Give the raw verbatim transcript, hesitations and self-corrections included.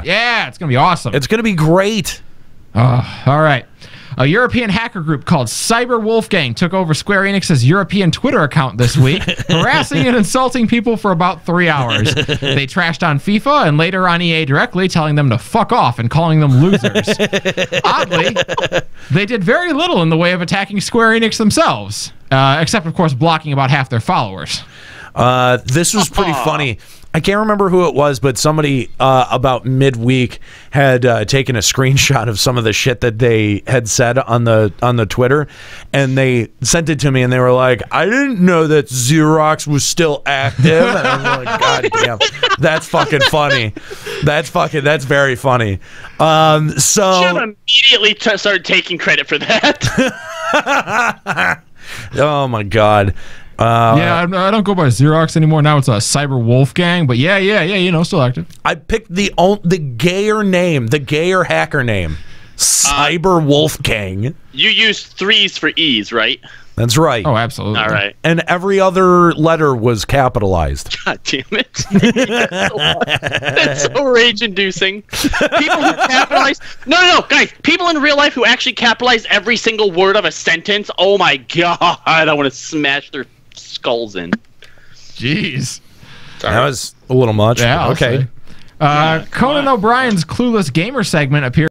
Yeah, it's going to be awesome. It's going to be great. Oh, all right. A European hacker group called Cyber Wolfgang took over Square Enix's European Twitter account this week, harassing and insulting people for about three hours. They trashed on FIFA and later on E A directly, telling them to fuck off and calling them losers. Oddly, they did very little in the way of attacking Square Enix themselves, uh, except, of course, blocking about half their followers. Uh, this was pretty funny. I can't remember who it was, but somebody uh, about midweek had uh, taken a screenshot of some of the shit that they had said on the on the Twitter, and they sent it to me, and they were like, "I didn't know that Xerox was still active." And I was like, "God damn, that's fucking funny. That's fucking that's very funny." Um, so should immediately t- start taking credit for that. Oh my God. Uh, yeah, I, I don't go by Xerox anymore. Now it's a Cyber Wolfgang. But yeah, yeah, yeah, you know, still active. I picked the on, the gayer name, the gayer hacker name, Cyber uh, Wolfgang. You use threes for E's, right? That's right. Oh, absolutely. All right. And every other letter was capitalized. God damn it. That's so, that's so rage-inducing. People who capitalize... No, no, no, guys. People in real life who actually capitalize every single word of a sentence. Oh, my God. I want to smash their skulls in. Jeez. Sorry. That was a little much. Yeah, okay. Uh, Conan O'Brien's Clueless Gamer segment appeared